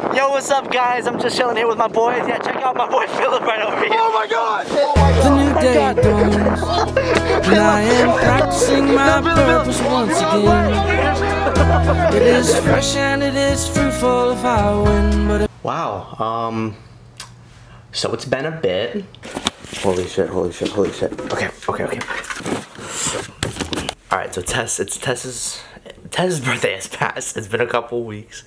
Yo, what's up, guys? I'm just chilling here with my boys. Yeah, check out my boy Philip right over here. Oh my god! Oh my god! The new day dawns, and I am practicing my purpose once again. It is fresh and it is fruitful if I win, but Wow, so it's been a bit. Holy shit, holy shit, holy shit. Okay. Alright, so Tess's birthday has passed. It's been a couple weeks.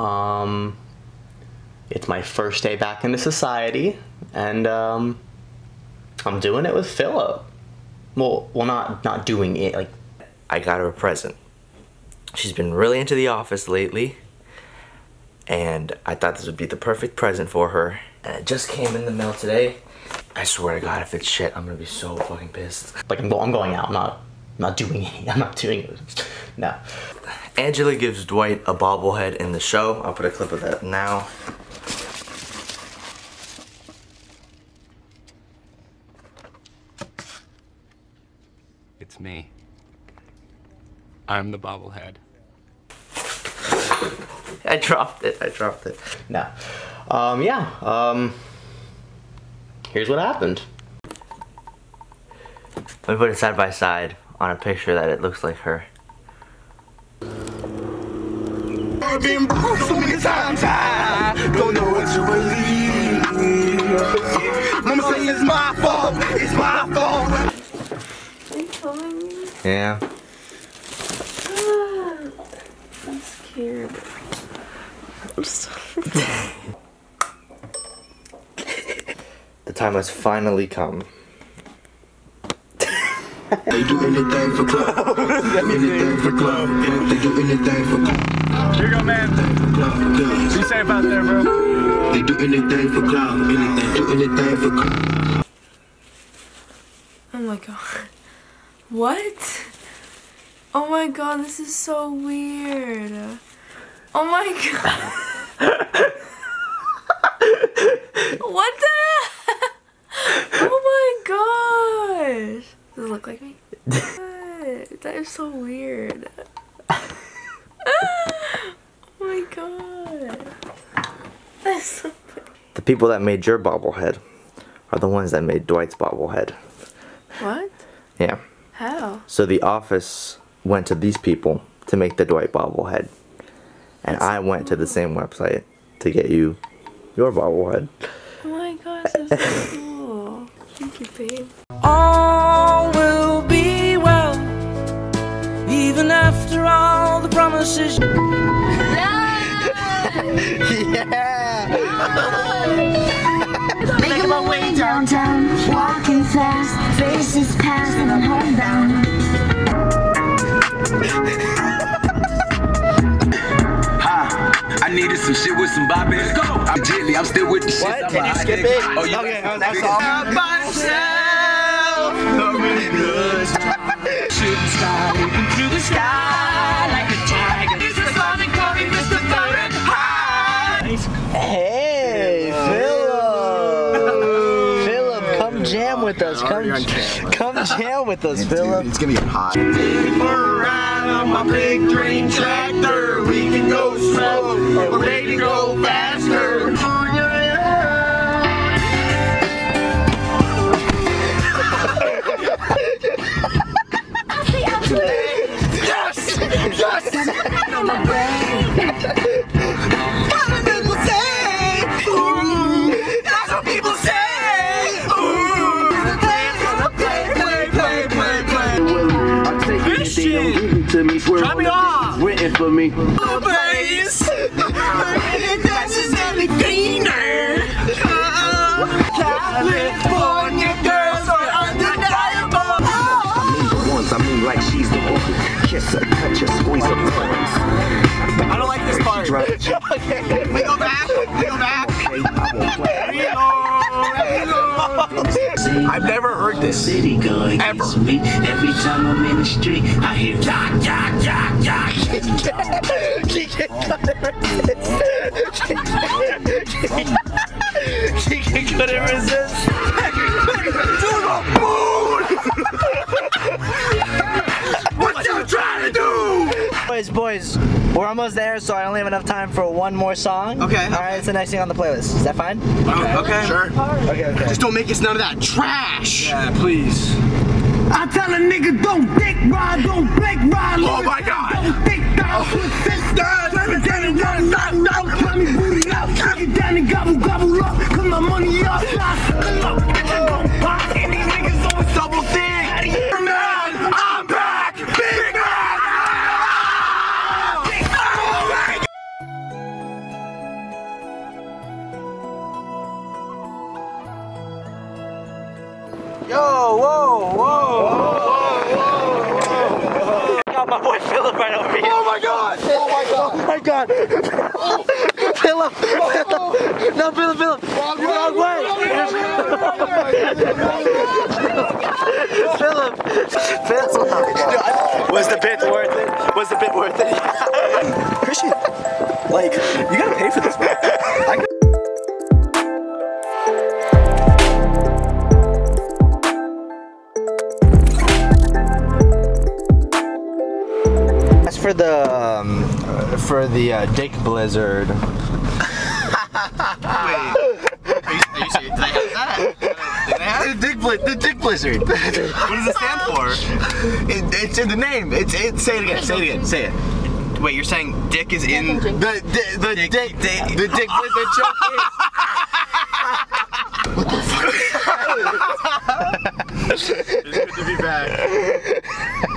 It's my first day back into society, and I'm doing it with Philip. Well, not doing it, like, I got her a present. She's been really into The Office lately, and I thought this would be the perfect present for her. And it just came in the mail today. I swear to God, if it's shit, I'm gonna be so fucking pissed. Like, I'm going out, I'm not doing it. I'm not doing it. No. Angela gives Dwight a bobblehead in the show. I'll put a clip of that now. It's me. I'm the bobblehead. I dropped it. No. Here's what happened. Let me put it side by side on a picture that it looks like her. I've been broke so many times, I don't know what to believe. Mama say it's my fault, it's my fault. Are you filming me? Yeah. I'm scared. I'm sorry. The time has finally come. They do anything for club. Anything for club. They do anything for club. Here you go, man. Be safe out there, bro. They do anything for club. Do anything for club. Oh my god. What? Oh my god, this is so weird. Oh my god. What the heck? Oh my gosh. Does it look like me? What? That is so weird. Oh my god. That's so funny. The people that made your bobblehead are the ones that made Dwight's bobblehead. What? Yeah. How? So The Office went to these people to make the Dwight bobblehead. And I went to the same website to get you your bobblehead. Oh my gosh, that's so cool. Thank you, babe. all will be well, even after all the promises. Making my way downtown, walking fast, faces past and I'm homebound. I needed some shit with some bop in it. I'm gently, I'm still with the shit. What? Can you skip it? Oh, you okay, that's all. Myself, not really good. Shooting sky, leaping through the sky like a tiger. It's the sonic coming, Mr. Third High. Hey, Philip, come jam with us. Come jam with us, Philip. It's gonna get hot. Take for a ride on my big dream tractor. We can go slow, or maybe go faster. Yes! Yes! On my brain. What do people say? Ooh, that's what people say. Ooh, play. I'm taking anything I'm giving to me. Drop me off. Written for me. Place. That's just any cleaner. California girls are undeniable. I mean like she's the one. Kiss her, touch her, squeeze her buns. I don't like this part. Okay. We go back. Okay, I won't play. Reload. I've never heard this. City going ever. Me. Every time I'm in the street, I hear yak. She couldn't resist. To the moon! What you trying to do? Boys, we're we're almost there, so I only have enough time for one more song. Okay. All right, it's the next thing on the playlist. Is that fine? Okay. Sure. Okay. Just don't make us none of that trash. Yeah, please. I tell a nigga don't dick ride, don't blink ride. Oh my God. Don't dick down, put fist down, turn it down and run out, climb me booty out, kick it down and gobble up, put my money up, look, don't pop, and these niggas always double think. Man, I'm back, big man. Yo, whoa. Got my boy Philip right over here. Oh my God. Oh my God. Philip. No, Philip. You're the wrong way. Philip. Was the bit worth it? Christian, like, you gotta pay for this, man. As for the Dick Blizzard. Wait, are you serious? Did I have that? The Dick Blizzard. What does it stand for? It's in the name. Say it again. Say it. Wait, you're saying dick is in The Dick Blizzard joke is. What the fuck? It's good to be back.